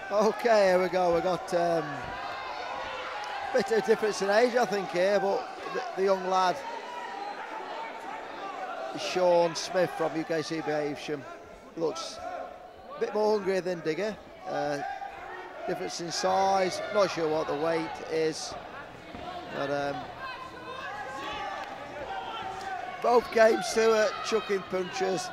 Okay, here we go. We've got a bit of difference in age, I think, here, but the young lad, Shaun Smith from UKCBA Evesham, looks a bit more hungry than Digger. Difference in size, not sure what the weight is, but both came to chucking punches.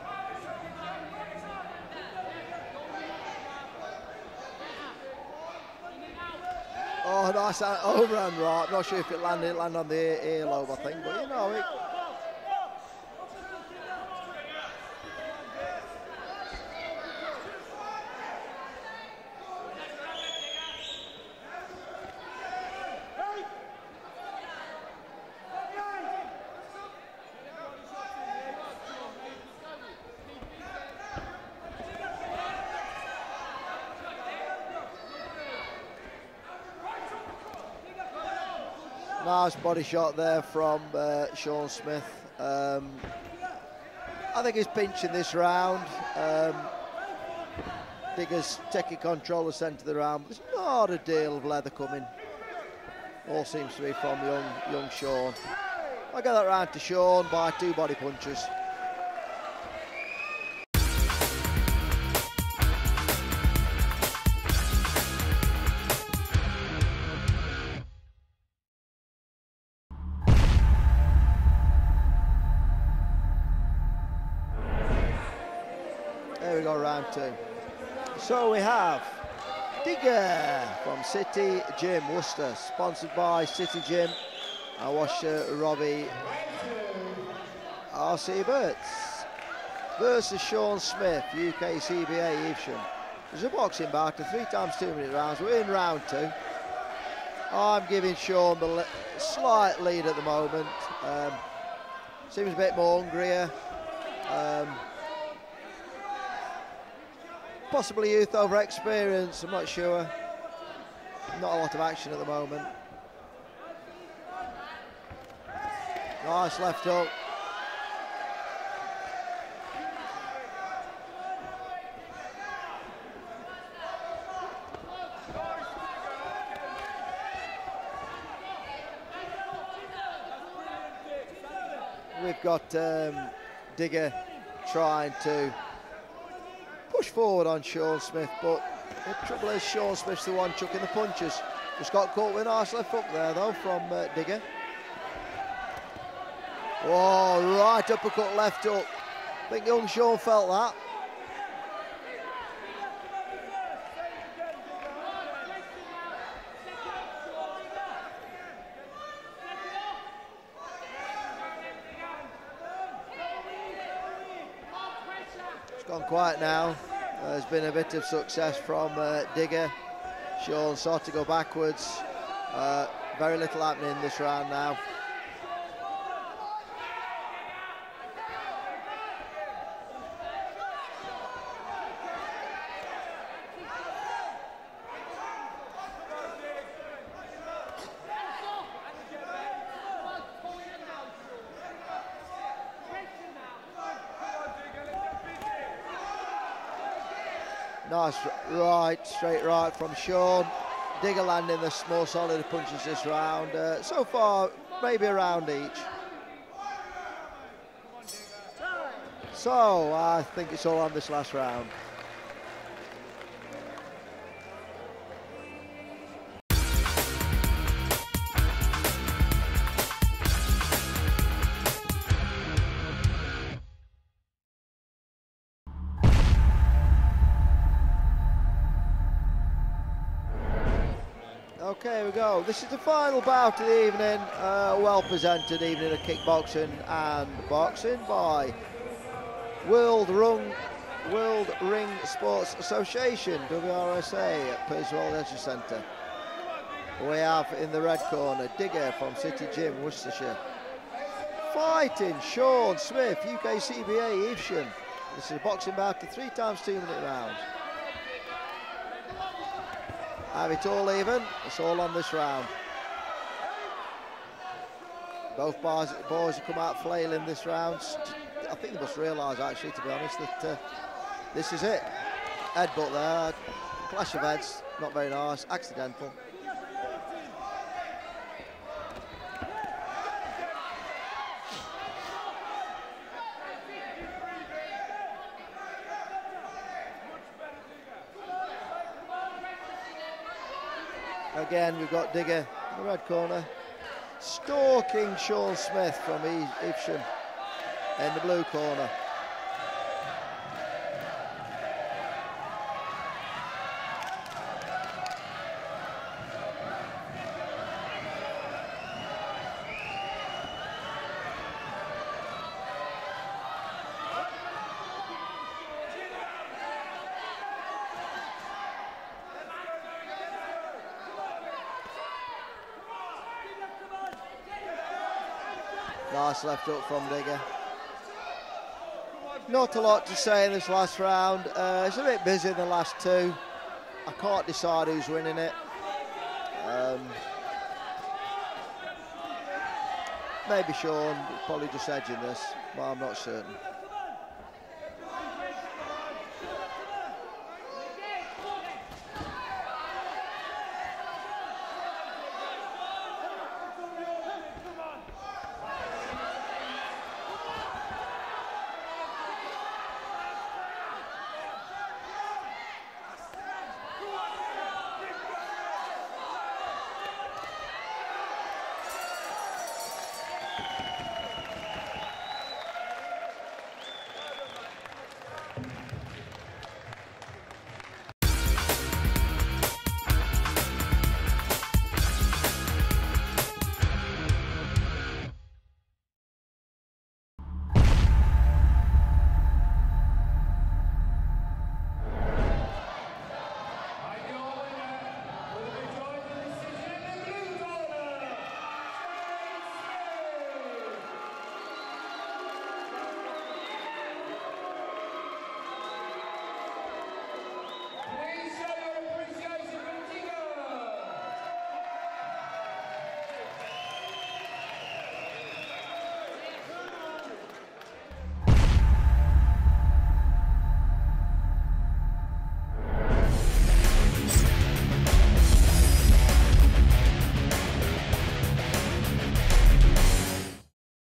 Oh, nice overhand right. I'm not sure if it landed on the earlobe, I think, but you know it. Nice body shot there from Shaun Smith. I think he's pinching this round. Digger's taking control of the centre of the round. There's not a deal of leather coming. All seems to be from young Shaun. I get that round to Shaun by 2 body punches. There we go, round 2. So we have Digger from City Gym, Worcester, sponsored by City Gym. I watch Robbie RC Burts versus Shaun Smith, UKCBA Evesham. There's a boxing bout of 3 times 2-minute rounds. We're in round 2. I'm giving Shaun the slight lead at the moment. Seems a bit more hungrier. Possibly youth over experience, I'm not sure. Not a lot of action at the moment. Nice left hook. We've got Digger trying to push forward on Shaun Smith, but the trouble is Shaun Smith's the one chucking the punches. Just got caught with a nice left hook there though from Digger. Oh, right uppercut left hook. I think young Shaun felt that. It's gone quiet now. There's been a bit of success from Digger. Shaun sought to go backwards. Very little happening in this round now. Nice right, straight right from Shaun. Digger landing the more solid punches this round. So far, maybe a round each. So, I think it's all on this last round. Okay, here we go. This is the final bout of the evening. Well presented evening of kickboxing and boxing by World Ring Sports Association, WRSA, at Pearswell Leisure Centre. We have in the red corner Digger from City Gym, Worcestershire. Fighting Shaun Smith, UKCBA Evesham. This is a boxing bout of 3 times 2-minute rounds. Have it all even, it's all on this round. Both boys have come out flailing this round. I think they must realise, actually, to be honest, that this is it. Headbutt there. clash of heads, not very nice, accidental. Again, we've got Digger in the red corner, stalking Shaun Smith from Evesham in the blue corner. Nice left hook from Digger. Not a lot to say in this last round. It's a bit busy in the last two. I can't decide who's winning it. Maybe Shaun, probably just edging this, but I'm not certain.